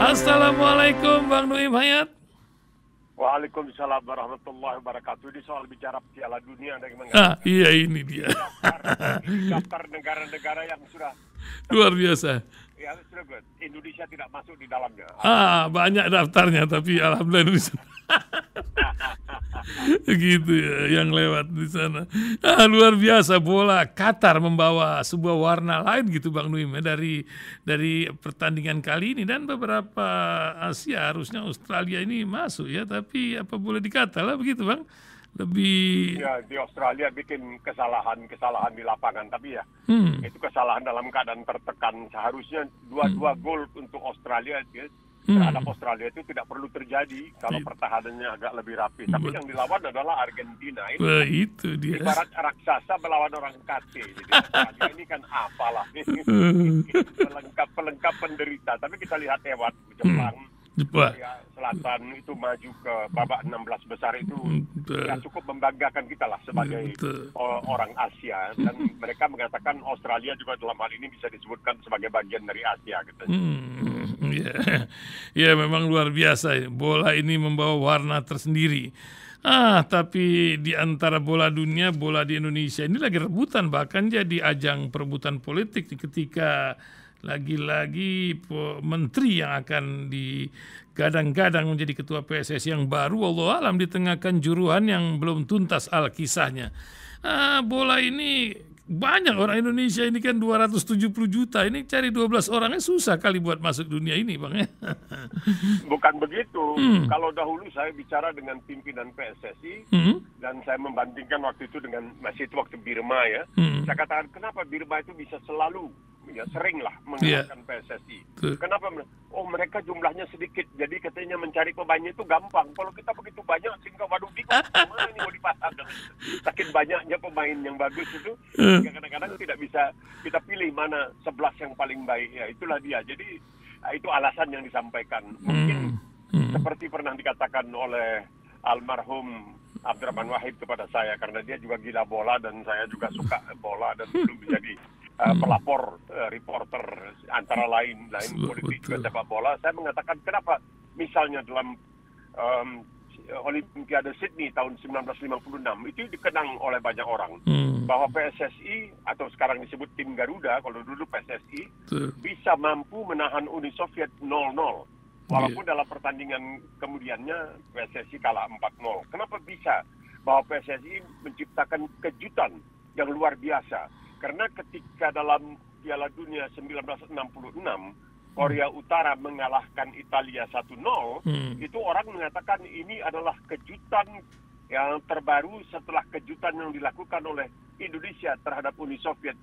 Assalamualaikum Bang Nuim Hayat. Waalaikumsalam warahmatullahi wabarakatuh. Ini soal bicara Piala Dunia dari mengatakan Iya ini dia. daftar negara-negara yang sudah Luar biasa. ya sudah good. Indonesia tidak masuk di dalamnya. Banyak daftarnya tapi alhamdulillah Indonesia. Gitu ya yang lewat di sana. Luar biasa, bola Qatar membawa sebuah warna lain gitu Bang Nuim ya, dari pertandingan kali ini, dan beberapa Asia harusnya Australia ini masuk ya, tapi apa boleh dikata lah begitu Bang. Lebih Ya, di Australia bikin kesalahan di lapangan, tapi ya itu kesalahan dalam keadaan tertekan. Seharusnya dua gol untuk Australia terhadap Australia itu tidak perlu terjadi kalau pertahanannya agak lebih rapi. Tapi yang dilawan adalah Argentina. Ini itu dia. ibarat raksasa melawan orang kate. Jadi Australia ini kan apalah. pelengkap penderita. Tapi kita lihat hebat Jepang. Korea Selatan itu maju ke babak 16 besar itu ya cukup membanggakan kita lah sebagai orang Asia, dan mereka mengatakan Australia juga dalam hal ini bisa disebutkan sebagai bagian dari Asia gitu. Ya memang luar biasa, bola ini membawa warna tersendiri. Tapi di antara bola dunia, bola di Indonesia ini lagi rebutan, bahkan jadi ajang perebutan politik ketika lagi-lagi menteri yang akan digadang-gadang menjadi ketua PSSI yang baru, wallahu alam, di tengah kanjuruhan yang belum tuntas kisahnya. Bola ini banyak orang Indonesia ini kan 270 juta, ini cari 12 orangnya susah kali buat masuk dunia ini Bang ya. Bukan begitu. Kalau dahulu saya bicara dengan pimpinan PSSI dan saya membandingkan waktu itu dengan masih itu waktu Birma ya. Saya katakan kenapa Birma itu bisa selalu ya sering lah mengalahkan PSSI. Kenapa? Mereka jumlahnya sedikit, jadi katanya mencari pemainnya itu gampang. Kalau kita begitu banyak sehingga waduh bingung mana ini mau dipasang. Saking banyaknya pemain yang bagus itu, kadang-kadang tidak bisa kita pilih mana 11 yang paling baik. Ya itulah dia. Jadi itu alasan yang disampaikan. Mungkin seperti pernah dikatakan oleh almarhum Abdurrahman Wahid kepada saya, karena dia juga gila bola dan saya juga suka bola dan belum menjadi pelapor, reporter antara lain politik juga sepak bola. Saya mengatakan kenapa misalnya dalam Olimpiade Sydney tahun 1956 itu dikenang oleh banyak orang bahwa PSSI atau sekarang disebut tim Garuda, kalau dulu PSSI bisa mampu menahan Uni Soviet 0-0 walaupun dalam pertandingan kemudiannya PSSI kalah 4-0. Kenapa bisa? Bahwa PSSI menciptakan kejutan yang luar biasa. Karena ketika dalam Piala Dunia 1966 Korea Utara mengalahkan Italia 1-0, itu orang mengatakan ini adalah kejutan yang terbaru setelah kejutan yang dilakukan oleh Indonesia terhadap Uni Soviet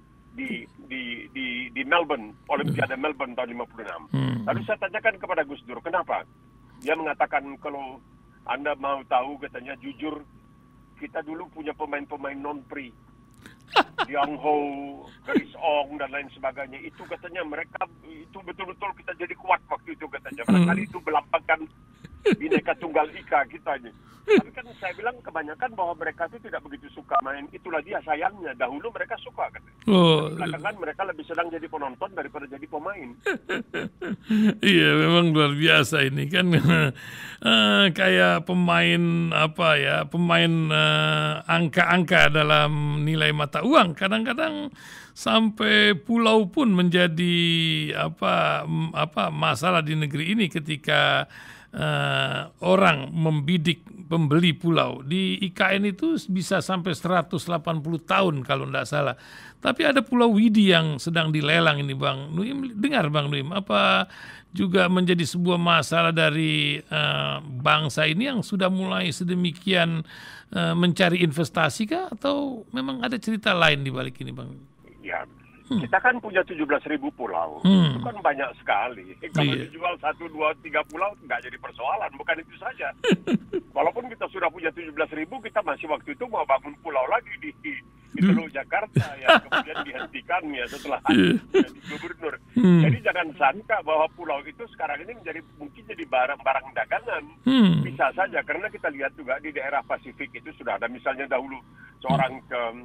di Melbourne, Olimpiade Melbourne tahun 56. Lalu saya tanyakan kepada Gus Dur, kenapa? Dia mengatakan kalau Anda mau tahu, katanya jujur, kita dulu punya pemain-pemain non-pri. Yang Ho, Garis Ong dan lain sebagainya, itu katanya mereka itu betul-betul kita jadi kuat waktu itu katanya. Barangkali itu melambangkan Bhinneka Tunggal Ika kita ini. Tapi kan saya bilang kebanyakan bahwa mereka itu tidak begitu suka main. Itulah dia sayangnya. Dahulu mereka suka katanya. Belakangan mereka lebih senang jadi penonton daripada jadi pemain. Iya, memang luar biasa ini kan. Kayak pemain pemain angka-angka dalam nilai mata uang. Kadang-kadang sampai pulau pun menjadi masalah di negeri ini ketika orang membidik pembeli pulau. Di IKN itu bisa sampai 180 tahun kalau tidak salah. Tapi ada Pulau Widi yang sedang dilelang ini Bang Nuim. Dengar Bang Nuim, apa juga menjadi sebuah masalah dari bangsa ini yang sudah mulai sedemikian mencari investasi kah? Atau memang ada cerita lain di balik ini Bang? Ya, kita kan punya 17.000 pulau. Itu kan banyak sekali. Kalau dijual 1, 2, 3 pulau nggak jadi persoalan. Bukan itu saja. Walaupun kita sudah punya 17.000, kita masih waktu itu mau bangun pulau lagi di Teluk Jakarta yang kemudian dihentikan ya setelah jadi gubernur. Jadi jangan sangka bahwa pulau itu sekarang ini mungkin jadi barang-barang dagangan. Bisa saja, karena kita lihat juga di daerah Pasifik itu sudah ada misalnya dahulu seorang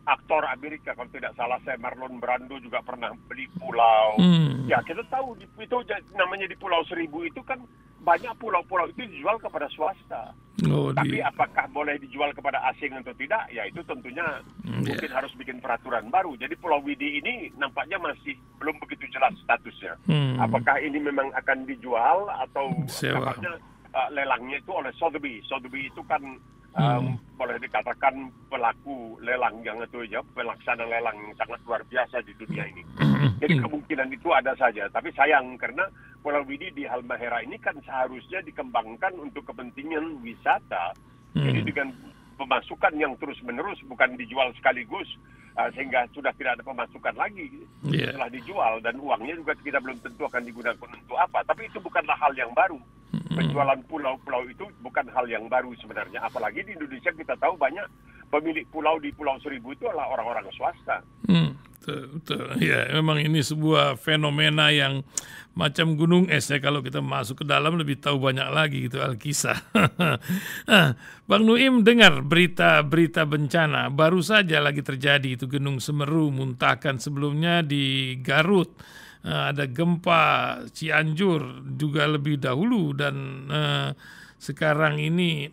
aktor Amerika, kalau tidak salah saya Marlon Brando juga pernah beli pulau. Ya, kita tahu itu namanya di Pulau Seribu itu kan banyak pulau-pulau itu dijual kepada swasta. Tapi apakah boleh dijual kepada asing atau tidak? Ya itu tentunya mungkin harus bikin peraturan baru. Jadi Pulau Widi ini nampaknya masih belum begitu jelas statusnya. Apakah ini memang akan dijual atau nampaknya lelangnya itu oleh Sotheby. Sotheby itu kan boleh dikatakan pelaku lelang yang itu ya, pelaksana lelang yang sangat luar biasa di dunia ini. Jadi kemungkinan itu ada saja. Tapi sayang karena Pulau Widi di Halmahera ini kan seharusnya dikembangkan untuk kepentingan wisata. Jadi dengan pemasukan yang terus-menerus, bukan dijual sekaligus sehingga sudah tidak ada pemasukan lagi setelah dijual, dan uangnya juga kita belum tentu akan digunakan untuk apa. Tapi itu bukanlah hal yang baru. Penjualan pulau-pulau itu bukan hal yang baru sebenarnya. Apalagi di Indonesia kita tahu banyak pemilik pulau di Pulau Seribu itu adalah orang-orang swasta. Betul. Ya, memang ini sebuah fenomena yang macam gunung es ya, kalau kita masuk ke dalam lebih tahu banyak lagi gitu Alkisah. Bang Nuim dengar berita bencana baru saja lagi terjadi itu Gunung Semeru muntahkan, sebelumnya di Garut. Ada gempa Cianjur juga lebih dahulu, dan sekarang ini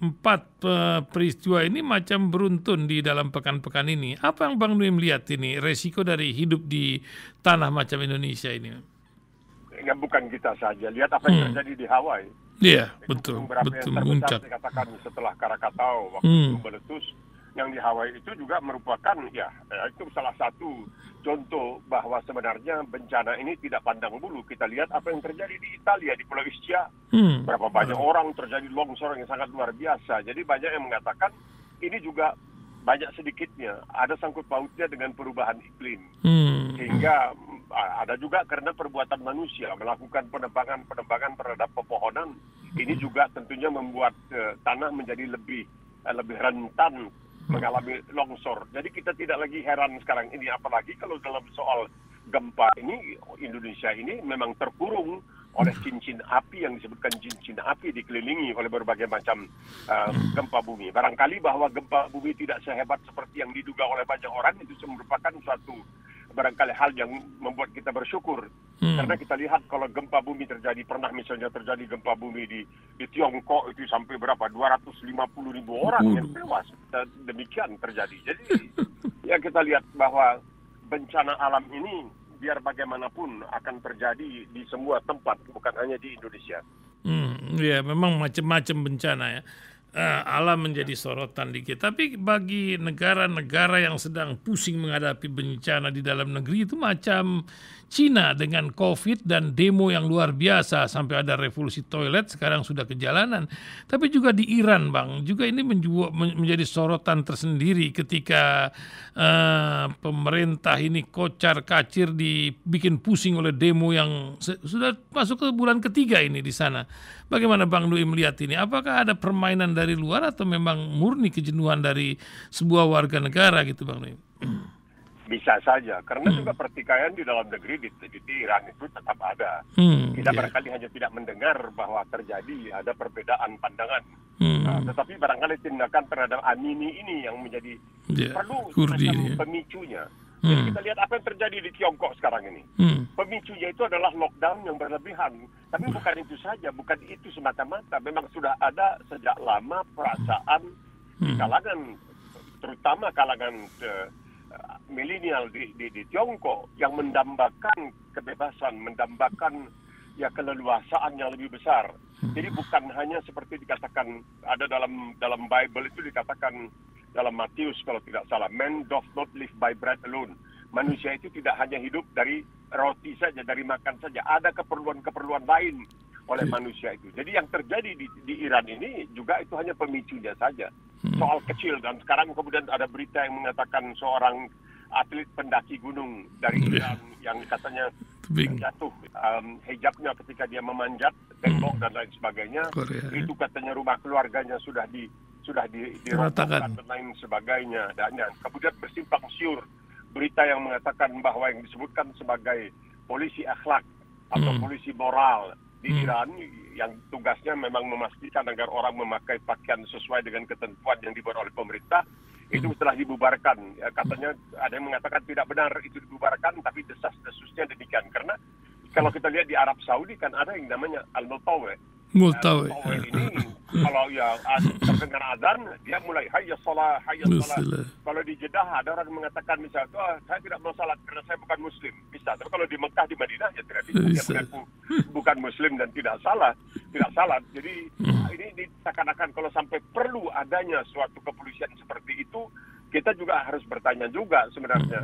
4 peristiwa ini macam beruntun di dalam pekan-pekan ini. Apa yang Bang Nuim lihat ini resiko dari hidup di tanah macam Indonesia ini? Ya, bukan kita saja, lihat apa yang terjadi di Hawaii. Iya, betul muncak. Dikatakan setelah Krakatau waktu itu meletus, yang di Hawaii itu juga merupakan itu salah satu contoh bahwa sebenarnya bencana ini tidak pandang bulu. Kita lihat apa yang terjadi di Italia, di Pulau Ischia. Berapa banyak orang terjadi longsor yang sangat luar biasa. Jadi banyak yang mengatakan ini juga banyak sedikitnya ada sangkut pautnya dengan perubahan iklim. Sehingga ada juga karena perbuatan manusia melakukan penebangan terhadap pepohonan. Ini juga tentunya membuat tanah menjadi lebih rentan mengalami longsor. Jadi kita tidak lagi heran sekarang ini, apalagi kalau dalam soal gempa ini, Indonesia ini memang terkurung oleh cincin api yang disebutkan cincin api, dikelilingi oleh berbagai macam gempa bumi. Barangkali bahwa gempa bumi tidak sehebat seperti yang diduga oleh banyak orang, itu merupakan suatu barangkali hal yang membuat kita bersyukur. Karena kita lihat kalau gempa bumi terjadi, pernah misalnya terjadi gempa bumi di Tiongkok itu sampai berapa? 250.000 orang yang tewas. Demikian terjadi. Jadi ya kita lihat bahwa bencana alam ini biar bagaimanapun akan terjadi di semua tempat, bukan hanya di Indonesia. Ya, memang macam-macam bencana ya. Alam menjadi sorotan di kita. Tapi bagi negara-negara yang sedang pusing menghadapi bencana di dalam negeri itu macam Cina dengan COVID dan demo yang luar biasa sampai ada revolusi toilet sekarang sudah ke jalanan. Tapi juga di Iran, Bang, juga ini menjadi sorotan tersendiri ketika pemerintah ini kocar-kacir dibikin pusing oleh demo yang sudah masuk ke bulan ketiga ini di sana. Bagaimana Bang Nuim melihat ini? Apakah ada permainan dari luar atau memang murni kejenuhan dari sebuah warga negara gitu Bang Nuim? Bisa saja, karena juga pertikaian di dalam negeri di Iran itu tetap ada. Kita barangkali hanya tidak mendengar bahwa terjadi ada perbedaan pandangan. Tetapi barangkali tindakan terhadap Amini ini yang menjadi perlu pemicunya. Jadi kita lihat apa yang terjadi di Tiongkok sekarang ini. Pemicunya itu adalah lockdown yang berlebihan. Tapi bukan itu saja, bukan itu semata-mata. Memang sudah ada sejak lama perasaan di kalangan, terutama kalangan milenial di Tiongkok yang mendambakan kebebasan, mendambakan keleluasaan yang lebih besar. Jadi bukan hanya seperti dikatakan ada dalam Bible itu dikatakan dalam Matius kalau tidak salah, man doth not live by bread alone. Manusia itu tidak hanya hidup dari roti saja, dari makan saja. Ada keperluan-keperluan lain oleh manusia itu. Jadi yang terjadi di Iran ini juga itu hanya pemicunya saja. Soal kecil, dan sekarang kemudian ada berita yang mengatakan seorang atlet pendaki gunung dari Iran yang katanya jatuh hijabnya ketika dia memanjat tembok dan lain sebagainya. Itu katanya rumah keluarganya sudah dirobohkan dan lain sebagainya. Dan kemudian bersimpang siur berita yang mengatakan bahwa yang disebutkan sebagai polisi akhlak atau polisi moral di Iran yang tugasnya memang memastikan agar orang memakai pakaian sesuai dengan ketentuan yang dibuat oleh pemerintah, Itu setelah dibubarkan. Ya, katanya ada yang mengatakan tidak benar itu dibubarkan, tapi desas-desusnya demikian. Karena kalau kita lihat di Arab Saudi kan ada yang namanya Al-Multawi. Multawi. Ini kalau ya terdengar azan, dia mulai hayya salah, hayya salah. Kalau di Jeddah ada orang mengatakan misalnya, saya tidak mau salat karena saya bukan Muslim. Bisa. Tapi kalau di Mekah, di Madinah ya tidak bisa. Dia mengaku bukan Muslim dan tidak salah. Jadi ini seakan-akan kalau sampai perlu adanya suatu kepolisian seperti itu, kita juga harus bertanya juga sebenarnya.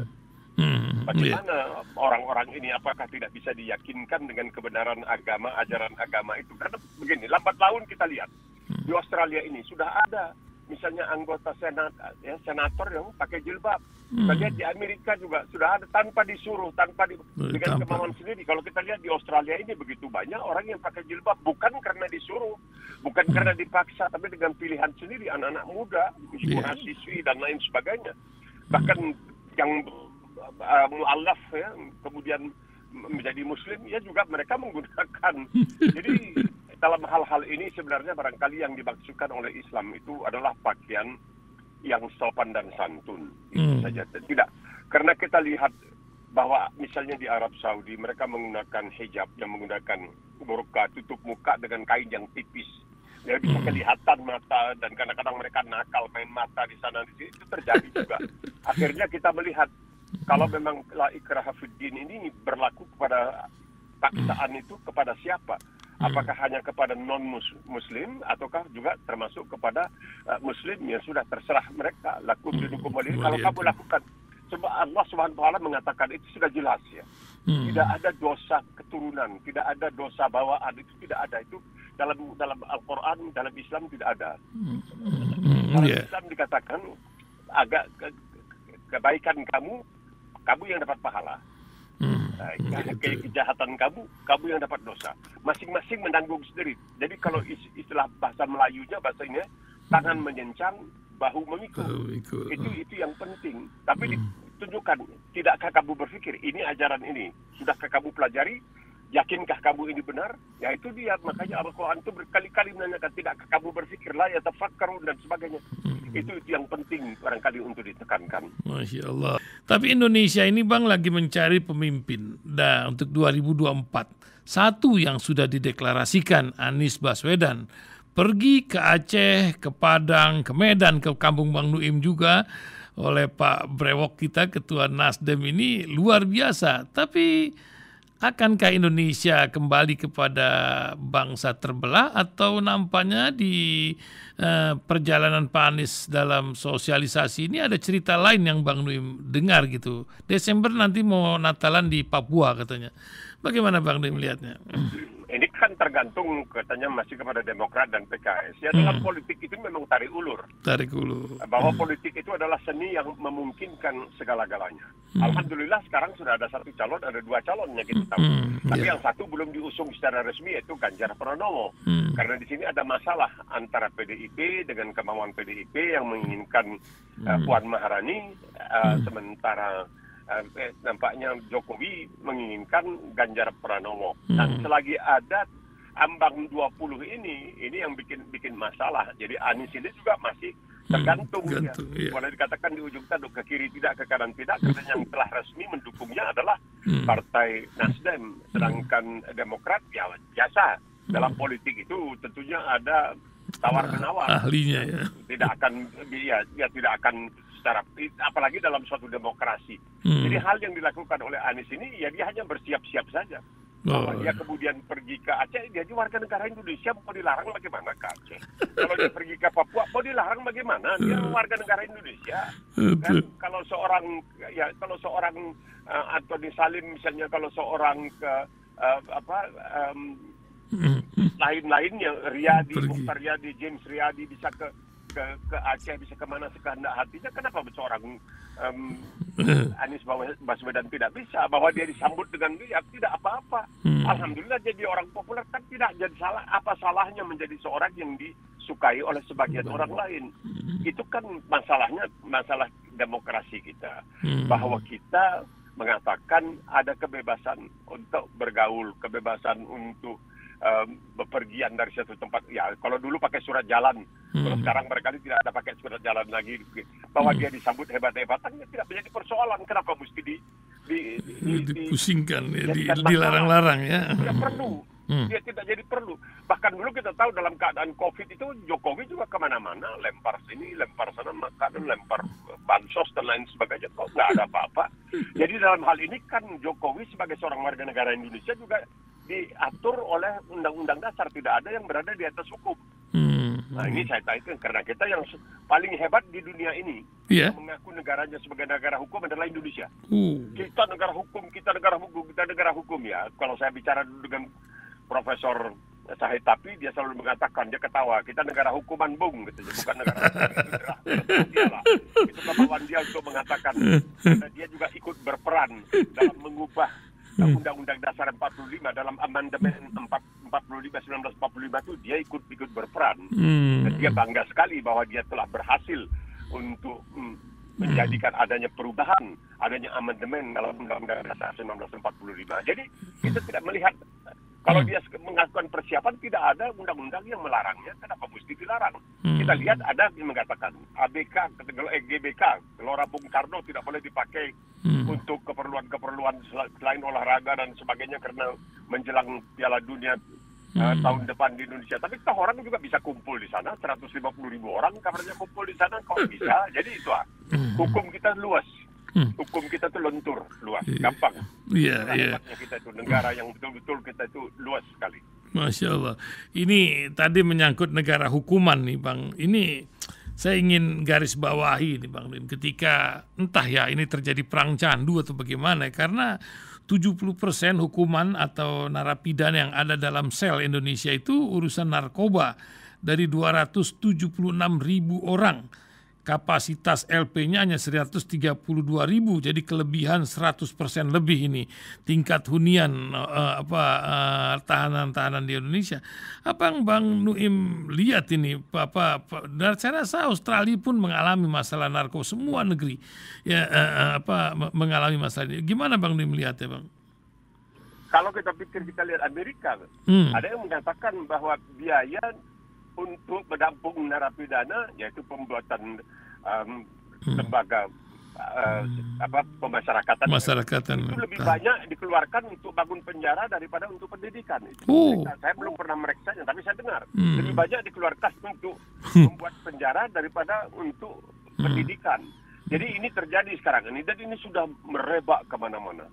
Bagaimana orang-orang ini apakah tidak bisa diyakinkan dengan kebenaran agama, ajaran agama itu? Karena begini, lambat laun kita lihat di Australia ini sudah ada misalnya anggota senator yang pakai jilbab. Kita lihat di Amerika juga sudah ada tanpa disuruh, dengan kemauan sendiri. Kalau kita lihat di Australia ini begitu banyak orang yang pakai jilbab bukan karena disuruh, bukan karena dipaksa, tapi dengan pilihan sendiri, anak-anak muda, mahasiswi dan lain sebagainya. Bahkan yang mu'allaf ya, kemudian menjadi muslim ya juga mereka menggunakan. Jadi dalam hal-hal ini sebenarnya barangkali yang dimaksudkan oleh Islam itu adalah pakaian yang sopan dan santun. Itu saja. Tidak. Karena kita lihat bahwa misalnya di Arab Saudi mereka menggunakan hijab, yang menggunakan burqa, tutup muka dengan kain yang tipis. Ya, bisa kelihatan mata, dan kadang-kadang mereka nakal main mata di sana di sini. Itu terjadi juga. Akhirnya kita melihat kalau memang la ikraha fiddin ini berlaku kepada paksaan itu kepada siapa? Apakah hanya kepada non-muslim ataukah juga termasuk kepada muslim? Ya sudah, terserah mereka. Lakum dinukum waliyin. Kalau kamu lakukan, sebab Allah Subhanahu wa taala mengatakan itu sudah jelas ya. Tidak ada dosa keturunan, tidak ada dosa bawaan, itu tidak ada. Itu dalam Al-Qur'an, dalam Islam tidak ada. Dalam Islam dikatakan agak kebaikan kamu yang dapat pahala. Kejahatan kamu yang dapat dosa. Masing-masing menanggung sendiri. Jadi kalau istilah bahasa Melayunya, bahasanya tangan menyencang, bahu memikul. Itu yang penting. Tapi ditunjukkan, tidakkah kamu berpikir ini ajaran ini? Sudahkah kamu pelajari? Yakinkah kamu ini benar? Ya itu dia. Makanya Al-Quran itu berkali-kali menanyakan, tidakkah kamu berpikir, la yatafakkarun dan sebagainya. Itu yang penting barangkali untuk ditekankan. Masya Allah. Tapi Indonesia ini Bang lagi mencari pemimpin. Nah, untuk 2024. Satu yang sudah dideklarasikan, Anies Baswedan. Pergi ke Aceh, ke Padang, ke Medan, ke Kampung Bang Nuim juga oleh Pak Brewok kita, Ketua Nasdem ini luar biasa. Tapi akankah Indonesia kembali kepada bangsa terbelah atau nampaknya di perjalanan Pak Anies dalam sosialisasi ini ada cerita lain yang Bang Nuim dengar gitu. Desember nanti mau Natalan di Papua katanya. Bagaimana Bang Nuim melihatnya? Ini kan tergantung katanya masih kepada Demokrat dan PKS. Ya dalam politik itu memang tarik ulur. Bahwa politik itu adalah seni yang memungkinkan segala-galanya. Alhamdulillah sekarang sudah ada satu calon, ada dua calonnya kita tahu. Tapi yang satu belum diusung secara resmi, yaitu Ganjar Pranowo. Karena di sini ada masalah antara PDIP dengan kemauan PDIP yang menginginkan Puan Maharani, sementara nampaknya Jokowi menginginkan Ganjar Pranowo. Dan selagi ada ambang 20 ini yang bikin masalah. Jadi Anies ini juga masih tergantung. Ya. Boleh dikatakan di ujung tanduk, ke kiri tidak, ke kanan tidak. Karena yang telah resmi mendukungnya adalah Partai Nasdem. Sedangkan Demokrat ya biasa. Dalam politik itu tentunya ada tawar-menawar. Ahlinya ya. Tidak akan secara, apalagi dalam suatu demokrasi. Jadi hal yang dilakukan oleh Anies ini ya dia hanya bersiap-siap saja. Bahwa dia kemudian pergi ke Aceh, dia juga warga negara Indonesia, mau dilarang bagaimana ke Aceh? Kalau dia pergi ke Papua, mau dilarang bagaimana? Dia warga negara Indonesia. Kan kalau seorang Antoni Salim misalnya, kalau seorang ke lain-lainnya, Riyadi, Mukhtar Riyadi, James Riyadi bisa ke Aceh, bisa kemana sekehendak hatinya. Kenapa seorang Anies Baswedan tidak bisa? Bahwa dia disambut dengan dia tidak apa-apa. Alhamdulillah jadi orang populer kan tidak jadi salah. Apa salahnya menjadi seorang yang disukai oleh sebagian orang lain? Itu kan masalah demokrasi kita. Bahwa kita mengatakan ada kebebasan untuk bergaul, kebebasan untuk bepergian dari satu tempat. Ya, kalau dulu pakai surat jalan, kalau sekarang barangkali tidak ada pakai surat jalan lagi. bahwa dia disambut hebat-hebatan, tidak menjadi persoalan. Kenapa mesti dipusingkan, dilarang-larang ya? Tidak perlu. Dia tidak jadi perlu. Bahkan dulu kita tahu dalam keadaan COVID itu Jokowi juga kemana-mana, lempar sini, lempar sana, kadang lempar bansos dan lain sebagainya. Kok nggak ada apa-apa. Jadi dalam hal ini kan Jokowi sebagai seorang warga negara Indonesia juga diatur oleh Undang-Undang Dasar. Tidak ada yang berada di atas hukum. Nah ini saya tahu karena kita yang paling hebat di dunia ini yang mengaku negaranya sebagai negara hukum adalah Indonesia. Kita negara hukum, kita negara hukum, kita negara hukum ya. Kalau saya bicara dengan Profesor Sahid Tapi, dia selalu mengatakan, dia ketawa, kita negara hukuman bung, gitu, bukan negara hukum. Itu kemauan dia untuk mengatakan, karena dia juga ikut berperan dalam mengubah Undang-Undang Dasar 45 dalam amandemen 1945 itu dia ikut berperan. Dan dia bangga sekali bahwa dia telah berhasil untuk menjadikan adanya perubahan, adanya amandemen dalam Undang-Undang Dasar 1945. Jadi kita tidak melihat kalau dia melakukan persiapan, tidak ada undang-undang yang melarangnya. Kenapa mesti dilarang? Kita lihat ada yang mengatakan ABK, GBK, Gelora Bung Karno tidak boleh dipakai untuk keperluan-keperluan selain olahraga dan sebagainya karena menjelang Piala Dunia tahun depan di Indonesia. Tapi toh orang juga bisa kumpul di sana, 150.000 orang kabarnya kumpul di sana, kok bisa? Jadi itu hukum kita luas. Hukum kita itu lentur, luas, gampang. Kita itu negara yang betul-betul kita itu luas sekali. Masya Allah. Ini tadi menyangkut negara hukuman nih Bang. Ini saya ingin garis bawahi nih Bang Lim. Ketika entah ya ini terjadi perang candu atau bagaimana, karena 70% hukuman atau narapidana yang ada dalam sel Indonesia itu urusan narkoba. Dari 276.000 orang. Kapasitas LP-nya hanya 132.000, jadi kelebihan 100% lebih ini tingkat hunian tahanan-tahanan di Indonesia. Apa yang Bang Nuim lihat ini? Dan saya rasa Australia pun mengalami masalah narkoba, semua negeri mengalami masalah ini. Gimana Bang Nuim melihat ya Bang? Kalau kita lihat Amerika, ada yang mengatakan bahwa biaya untuk menampung narapidana, yaitu pembuatan lembaga pemasyarakatan itu lebih banyak dikeluarkan untuk bangun penjara daripada untuk pendidikan. Saya belum pernah mereksanya, tapi saya dengar lebih banyak dikeluarkan untuk membuat penjara daripada untuk pendidikan. Jadi ini terjadi sekarang ini, dan ini sudah merebak kemana-mana.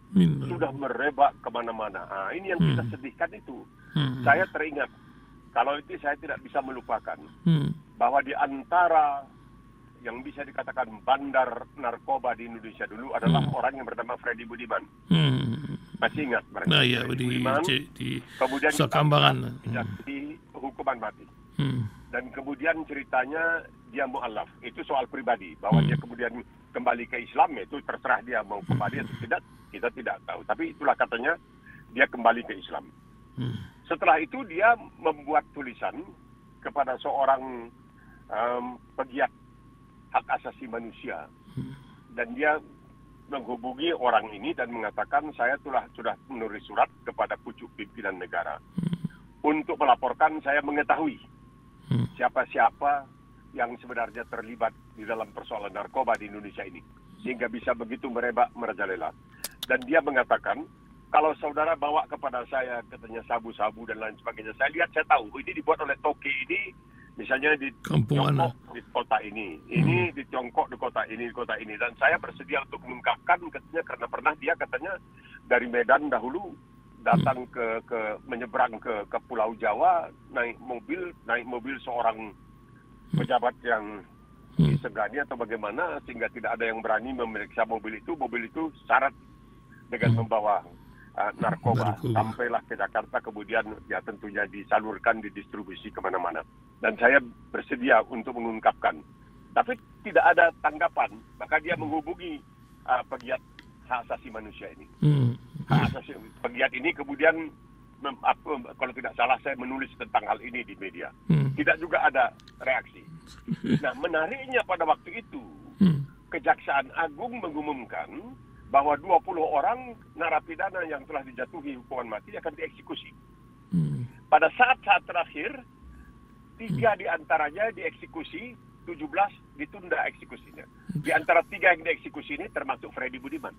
Ini yang kita sedihkan itu. Saya teringat, kalau itu saya tidak bisa melupakan bahwa di antara yang bisa dikatakan bandar narkoba di Indonesia dulu adalah orang yang bernama Freddy Budiman. Masih ingat mereka? Nah, ya, Budiman. Kemudian Sakambangan. di hukuman mati. Dan kemudian ceritanya dia mu'alaf. Itu soal pribadi. Bahwa dia kemudian kembali ke Islam, itu terserah dia mau kembali atau tidak, kita tidak tahu. Tapi itulah katanya dia kembali ke Islam. Setelah itu dia membuat tulisan kepada seorang pegiat hak asasi manusia, dan dia menghubungi orang ini dan mengatakan, saya sudah menulis surat kepada pucuk pimpinan negara untuk melaporkan saya mengetahui siapa-siapa yang sebenarnya terlibat di dalam persoalan narkoba di Indonesia ini, sehingga bisa begitu merebak merajalela. Dan dia mengatakan, kalau saudara bawa kepada saya, katanya sabu-sabu dan lain sebagainya, saya lihat, saya tahu ini dibuat oleh toki ini, misalnya di Tiongkok di kota ini di Tiongkok di kota ini, dan saya bersedia untuk mengungkapkan, katanya, karena pernah dia katanya dari Medan dahulu datang ke menyeberang ke Pulau Jawa naik mobil seorang pejabat yang disegani atau bagaimana, sehingga tidak ada yang berani memeriksa mobil itu syarat dengan membawa narkoba. Sampailah ke Jakarta, kemudian ya tentunya disalurkan, didistribusi kemana-mana. Dan saya bersedia untuk mengungkapkan. Tapi tidak ada tanggapan. Maka dia menghubungi pegiat hak asasi manusia ini. Pegiat ini kemudian, kalau tidak salah saya menulis tentang hal ini di media. Tidak juga ada reaksi. Nah, menariknya pada waktu itu, Kejaksaan Agung mengumumkan bahwa 20 orang narapidana yang telah dijatuhi hukuman mati akan dieksekusi. Pada saat-saat terakhir, 3 diantaranya dieksekusi 17 ditunda eksekusinya. Di antara 3 yang dieksekusi ini termasuk Freddy Budiman.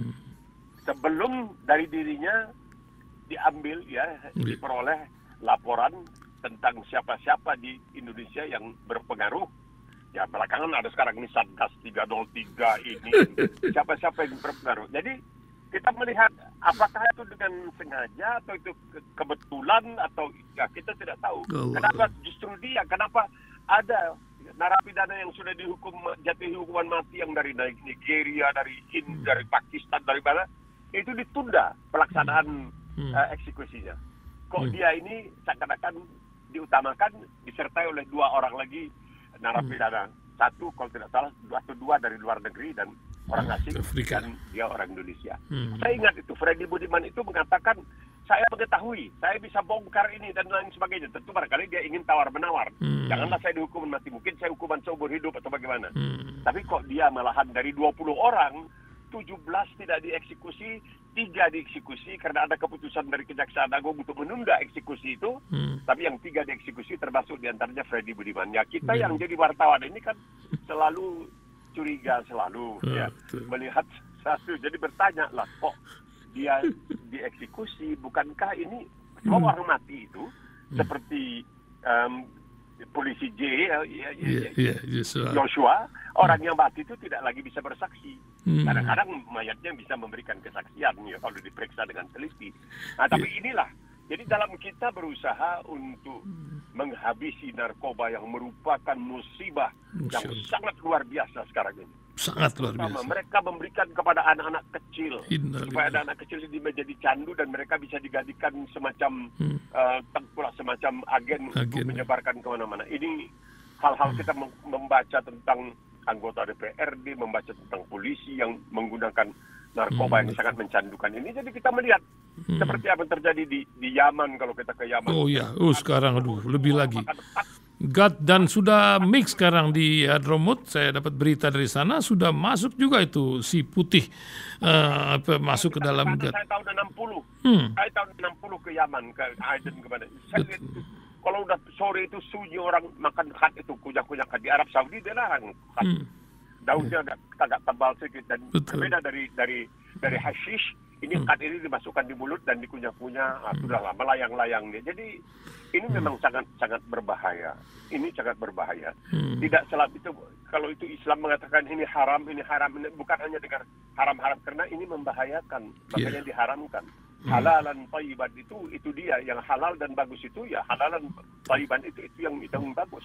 Sebelum dari dirinya diambil diperoleh laporan tentang siapa-siapa di Indonesia yang berpengaruh. Ya belakangan ada sekarang ini Satgas 303 ini siapa-siapa yang berpengaruh. Jadi kita melihat apakah itu dengan sengaja atau itu kebetulan atau ya kita tidak tahu. Kenapa justru dia? Kenapa ada narapidana yang sudah dihukum jatuhi hukuman mati yang dari Nigeria, dari dari Pakistan, dari mana itu ditunda pelaksanaan eksekusinya. Kok dia ini seakan-akan diutamakan disertai oleh 2 orang lagi narapidana. 1 kalau tidak salah atau 2 dari luar negeri dan orang asing dan dia orang Indonesia. Saya ingat itu Freddy Budiman itu mengatakan saya mengetahui, saya bisa bongkar ini dan lain sebagainya. Tentu barangkali dia ingin tawar-menawar. Janganlah saya dihukum mati, mungkin saya hukuman seumur hidup atau bagaimana. Tapi kok dia malahan dari 20 orang 17 tidak dieksekusi, 3 dieksekusi karena ada keputusan dari Kejaksaan Agung untuk menunda eksekusi itu. Tapi yang 3 dieksekusi termasuk diantaranya Freddy Budiman. Ya kita yang jadi wartawan ini kan selalu curiga selalu melihat satu. Jadi bertanya lah, kok dia dieksekusi? Bukankah ini orang mati itu seperti polisi J, Joshua, orang yang mati itu tidak lagi bisa bersaksi. Kadang-kadang mayatnya bisa memberikan kesaksian kalau diperiksa dengan teliti. Nah, tapi inilah. Jadi dalam kita berusaha untuk menghabisi narkoba yang merupakan musibah yang sangat luar biasa sekarang ini. Sangat luar biasa. Mereka memberikan kepada anak-anak kecil supaya anak-anak kecil ini menjadi candu dan mereka bisa dijadikan semacam semacam agen untuk menyebarkan kemana-mana. Ini hal-hal kita membaca tentang anggota DPRD, membaca tentang polisi yang menggunakan narkoba yang sangat mencandukan ini. Jadi kita melihat seperti apa yang terjadi di Yaman kalau kita ke Yaman. Oh ya, sekarang lebih lagi. GAT dan sudah mix sekarang di Hadramut. Saya dapat berita dari sana sudah masuk juga itu si putih masuk ke dalam GAT. Saya tahun 60. Saya tahun 60 ke Yaman, ke Aden kemana. Saya lihat kalau udah sore itu sunyi orang makan khat itu kunyah-kunyah di Arab Saudi dia larang khat. Daunnya agak tebal sedikit dan berbeda dari hashish. Ini khat ini dimasukkan di mulut dan dikunyah-kunyah, sudahlah melayang-layang dia. Jadi ini memang sangat berbahaya. Ini sangat berbahaya. Tidak selalu itu kalau itu Islam mengatakan ini haram, ini bukan hanya dengan haram-haram karena ini membahayakan, makanya diharamkan. Halalan thayyiban itu dia yang halal dan bagus itu ya halalan thayyiban itu yang bagus.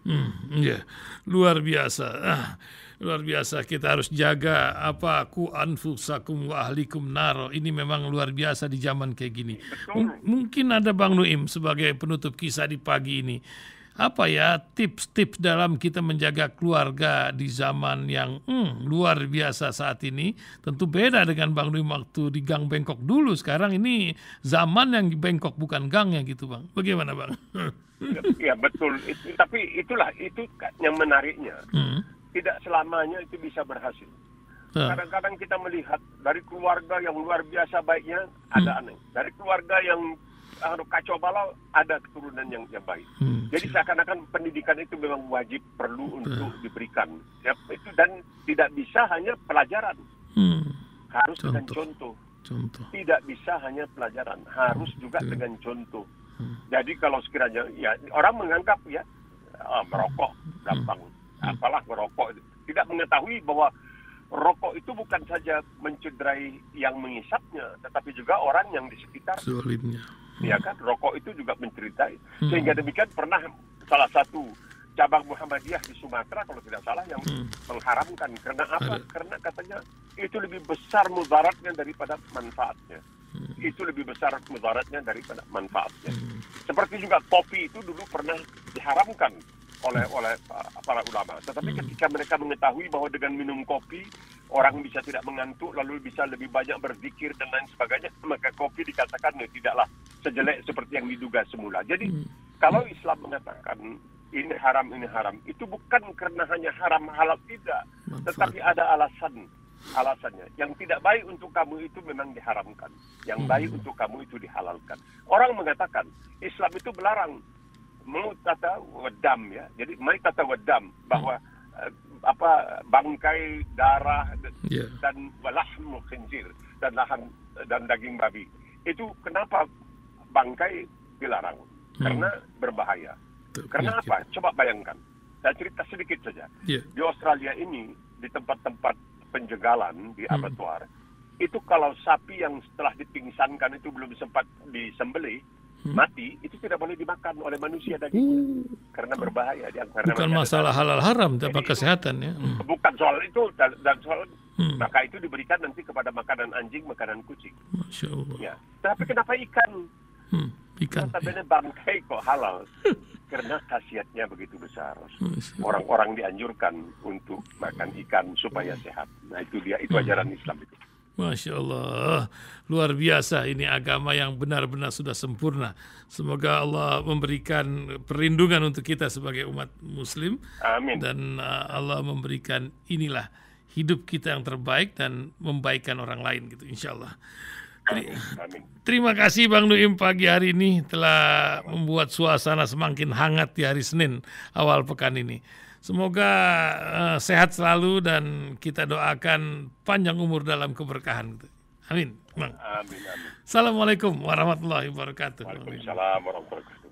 Luar biasa. Luar biasa, kita harus jaga ku anfusakum wa ahlikum naro. Ini memang luar biasa di zaman kayak gini. Mungkin ada Bang Nuim sebagai penutup kisah di pagi ini. Apa ya tips-tips dalam kita menjaga keluarga di zaman yang luar biasa saat ini? Tentu beda dengan Bang Nuim waktu di Gang Bengkok dulu. Sekarang ini zaman yang di Bengkok bukan gangnya gitu Bang. Bagaimana Bang? Ya betul. Tapi itulah itu yang menariknya. Tidak selamanya itu bisa berhasil. Kadang-kadang kita melihat dari keluarga yang luar biasa baiknya ada aneh. Dari keluarga yang kacau balau ada keturunan yang baik. Jadi seakan-akan pendidikan itu memang wajib perlu untuk diberikan. Ya, itu dan tidak bisa hanya pelajaran. Harus dengan contoh. Tidak bisa hanya pelajaran, harus juga dengan contoh. Jadi kalau sekiranya ya orang menganggap ya merokok gampang. Apalah merokok, tidak mengetahui bahwa rokok itu bukan saja mencederai yang mengisapnya, tetapi juga orang yang di sekitar. Ya kan, rokok itu juga mencederai. Sehingga demikian pernah salah satu cabang Muhammadiyah di Sumatera kalau tidak salah yang mengharamkan. Karena apa? Karena katanya itu lebih besar mudaratnya daripada manfaatnya. Itu lebih besar mudaratnya daripada manfaatnya. Seperti juga kopi itu dulu pernah diharamkan oleh para ulama. Tetapi ketika mereka mengetahui bahwa dengan minum kopi orang bisa tidak mengantuk lalu bisa lebih banyak berzikir dan lain sebagainya, maka kopi dikatakan tidaklah sejelek seperti yang diduga semula. Jadi kalau Islam mengatakan ini haram, itu bukan karena hanya haram halal tidak, tetapi ada alasannya. Yang tidak baik untuk kamu itu memang diharamkan. Yang baik untuk kamu itu dihalalkan. Orang mengatakan Islam itu melarang melutata wedam ya. Jadi melutata wedam bahwa bangkai, darah dan lahmu khinzir dan daging babi. Itu kenapa bangkai dilarang? Karena berbahaya. Karena apa? Coba bayangkan. Saya cerita sedikit saja. Di Australia ini, di tempat-tempat penjagalan di abattoir, itu kalau sapi yang setelah dipingsankan itu belum sempat disembelih, mati, itu tidak boleh dimakan oleh manusia dagingnya. Karena berbahaya. Bukan masalah halal haram, tapi kesehatan ya. Bukan soal itu, dan soal maka itu diberikan nanti kepada makanan anjing, makanan kucing. Masya Allah. Ya. Tapi kenapa ikan? Ikan. Tapi bangkai kok halal? Karena khasiatnya begitu besar. Orang-orang dianjurkan untuk makan ikan supaya sehat. Nah itu dia, itu ajaran Islam itu. Masya Allah, luar biasa, ini agama yang benar-benar sudah sempurna. Semoga Allah memberikan perlindungan untuk kita sebagai umat muslim. Amin. Dan Allah memberikan inilah hidup kita yang terbaik dan membaikkan orang lain gitu, insya Allah. Amin. Terima kasih Bang Nuim pagi hari ini telah membuat suasana semakin hangat di hari Senin awal pekan ini. Semoga sehat selalu dan kita doakan panjang umur dalam keberkahan. Amin. Amin. Assalamualaikum warahmatullahi wabarakatuh. Waalaikumsalam warahmatullahi wabarakatuh.